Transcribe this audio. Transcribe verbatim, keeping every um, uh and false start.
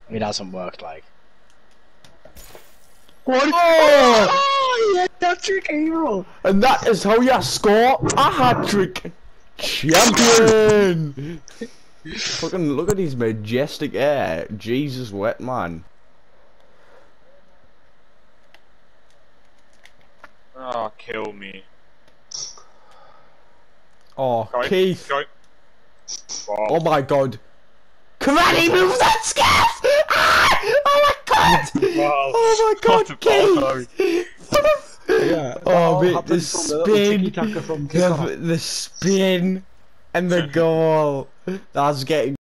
It hasn't worked, like. What? Oh! Oh yeah, that trick hero! And that is how you score a hat trick, champion. Fucking look at his majestic air. Jesus, wet man. Oh, kill me. Oh, Go, Keith. Go. Wow. Oh my god. Come on, he moves that scarf! Ah! Oh my god! Wow. Oh my god, What Keith! Yeah. Oh, mate, the spin, From the, the spin, and the goal. That's getting